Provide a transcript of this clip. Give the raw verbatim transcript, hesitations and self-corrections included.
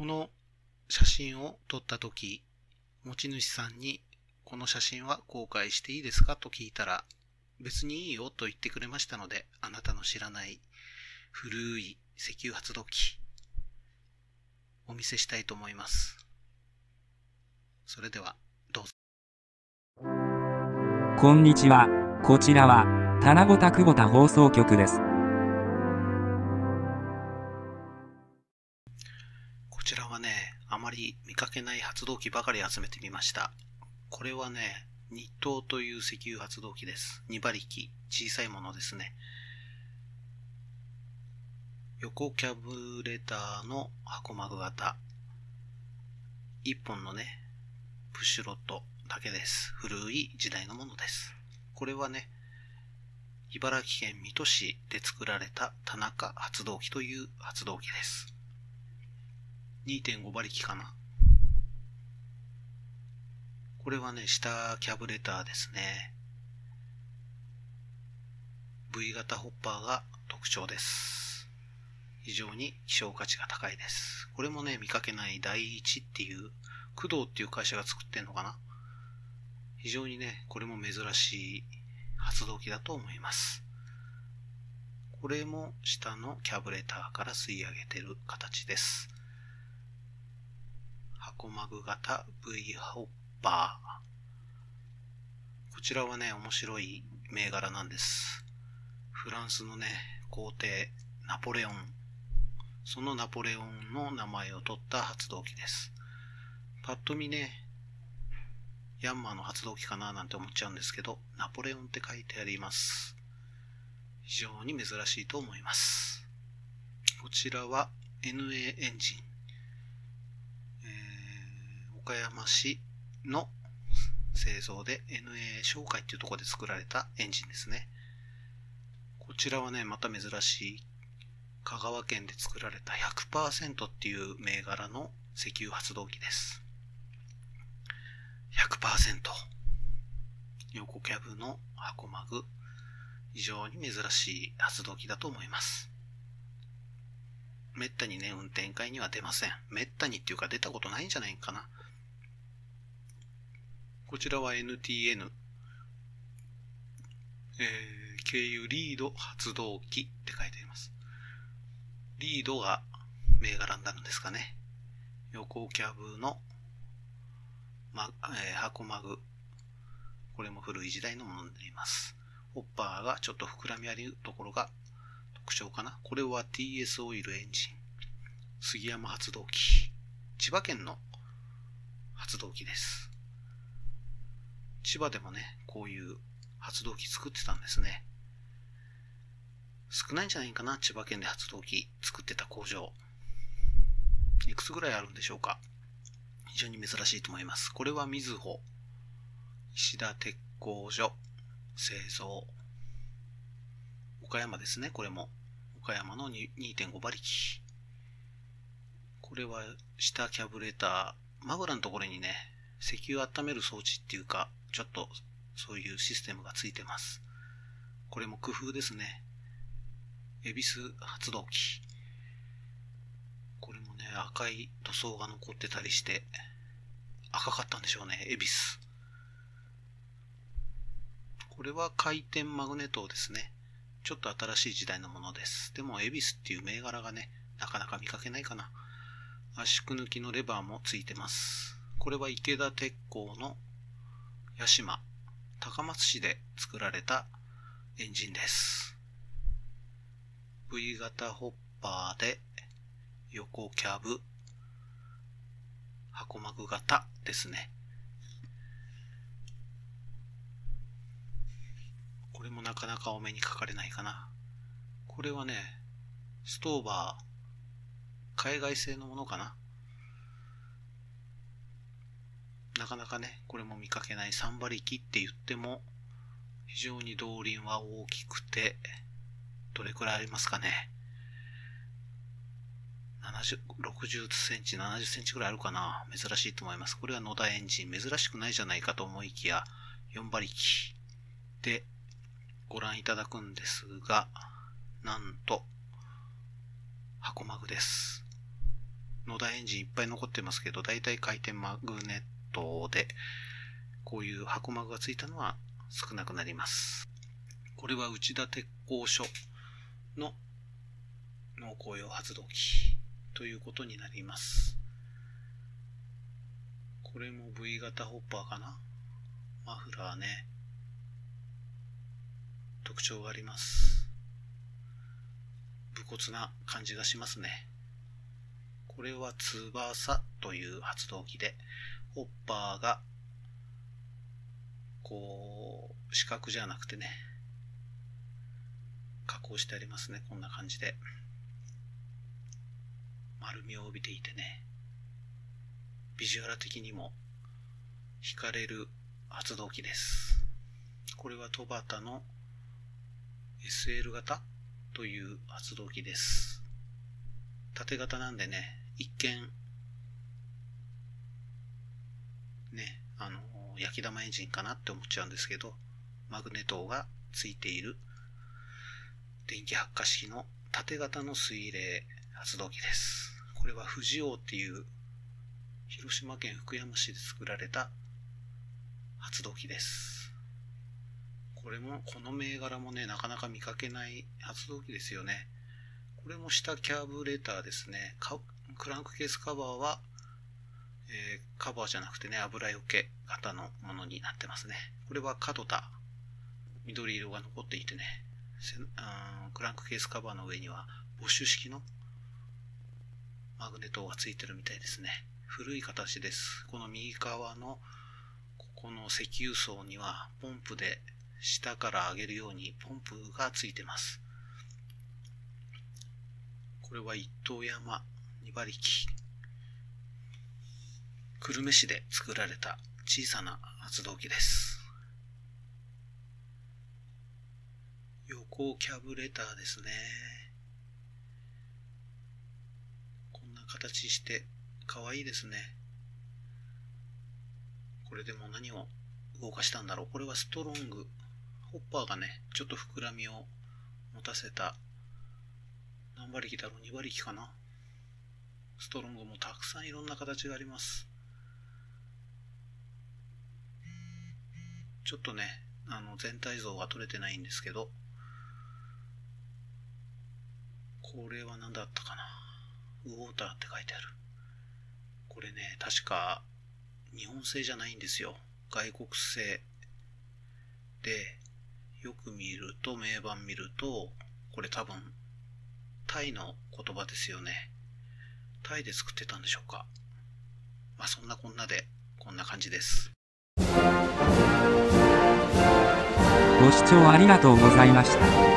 この写真を撮ったとき、持ち主さんにこの写真は公開していいですかと聞いたら、別にいいよと言ってくれましたので、あなたの知らない古い石油発動機、お見せしたいと思います。それでは、どうぞ。 こんにちは。こちらは、棚ぼた久保田放送局です。 こちらはね、あまり見かけない発動機ばかり集めてみました。これはね、日東という石油発動機です。に馬力、小さいものですね。横キャブレターの箱マグ型。いっぽんのね、プッシュロッドだけです。古い時代のものです。これはね、茨城県水戸市で作られた田中発動機という発動機です。にてんご 馬力かな。これはね、下キャブレターですね。V 型ホッパーが特徴です。非常に希少価値が高いです。これもね、見かけない第一っていう、工藤っていう会社が作ってんのかな。非常にね、これも珍しい発動機だと思います。これも下のキャブレターから吸い上げてる形です。箱マグ型 V ホッパー。こちらはね、面白い銘柄なんです。フランスのね、皇帝ナポレオン。そのナポレオンの名前を取った発動機です。パッと見ね、ヤンマーの発動機かななんて思っちゃうんですけど、ナポレオンって書いてあります。非常に珍しいと思います。こちらは エヌエー エンジン。えー、岡山市の製造で エヌエー 商会っていうところで作られたエンジンですね。こちらはね、また珍しい香川県で作られた ひゃくパーセント っていう銘柄の石油発動機です。ひゃくパーセント。横キャブの箱マグ。非常に珍しい発動機だと思います。めったにね、運転会には出ません。めったにっていうか出たことないんじゃないかな。こちらは エヌティーエヌ。えー、軽油リード発動機って書いてあります。リードが銘柄になるんですかね。横キャブの、まえー、箱マグ。これも古い時代のものになります。ホッパーがちょっと膨らみあるところが特徴かな。これは ティーエス オイルエンジン。杉山発動機。千葉県の発動機です。千葉でもね、こういう発動機作ってたんですね。少ないんじゃないかな、千葉県で発動機作ってた工場。いくつぐらいあるんでしょうか。非常に珍しいと思います。これはみずほ石田鉄工所製造。岡山ですね、これも。岡山の にてんご 馬力。これは下キャブレター。マグラのところにね、石油を温める装置っていうか、ちょっとそういうシステムがついてます。これも工夫ですね。恵比寿発動機。これもね、赤い塗装が残ってたりして、赤かったんでしょうね、恵比寿。これは回転マグネットですね。ちょっと新しい時代のものです。でも、恵比寿っていう銘柄がね、なかなか見かけないかな。圧縮抜きのレバーもついてます。これは池田鉄工の屋島、高松市で作られたエンジンです。V 型ホッパーで横キャブ、箱マグ型ですね。これもなかなかお目にかかれないかな。これはね、ストーバー、海外製のものかな。なかなかね、これも見かけないさん馬力って言っても、非常に動輪は大きくて、どれくらいありますかね。ななじゅう、ろくじゅっセンチ、ななじゅっセンチぐらいあるかな。珍しいと思います。これは野田エンジン。珍しくないじゃないかと思いきや、よん馬力でご覧いただくんですが、なんと、箱マグです。 野田エンジンいっぱい残ってますけど、だいたい回転マグネットで、こういう箱マグがついたのは少なくなります。これは内田鉄工所の農耕用発動機ということになります。これも ブイ 型ホッパーかな。マフラーね。特徴があります。武骨な感じがしますね。これは翼という発動機で、ホッパーがこう四角じゃなくてね、加工してありますね。こんな感じで丸みを帯びていてね、ビジュアル的にも惹かれる発動機です。これはトバタの エスエル 型という発動機です。縦型なんでね、一見ね、あの焼き玉エンジンかなって思っちゃうんですけど、マグネ灯がついている電気発火式の縦型の水冷発動機です。これは富士王っていう広島県福山市で作られた発動機です。これも、この銘柄もね、なかなか見かけない発動機ですよね。これも下キャブレターですね。クランクケースカバーは、えー、カバーじゃなくてね、油よけ型のものになってますね。これは角田、緑色が残っていてね、クランクケースカバーの上にはボッシュ式のマグネットがついてるみたいですね。古い形です。この右側のここの石油層にはポンプで下から上げるようにポンプがついてます。これは一等山に馬力、久留米市で作られた小さな発動機です。横キャブレターですね。こんな形して可愛いですね。これでも何を動かしたんだろう。これはストロング。ホッパーがね、ちょっと膨らみを持たせた、何馬力だろう、に馬力かな。ストロングもたくさんいろんな形があります。ちょっとね、あの全体像が撮れてないんですけど、これは何だったかな。ウォーターって書いてある。これね、確か日本製じゃないんですよ。外国製で、よく見ると、名板見ると、これ多分タイの言葉ですよね。タイで作ってたんでしょうか。まあそんなこんなでこんな感じです。 ご視聴ありがとうございました。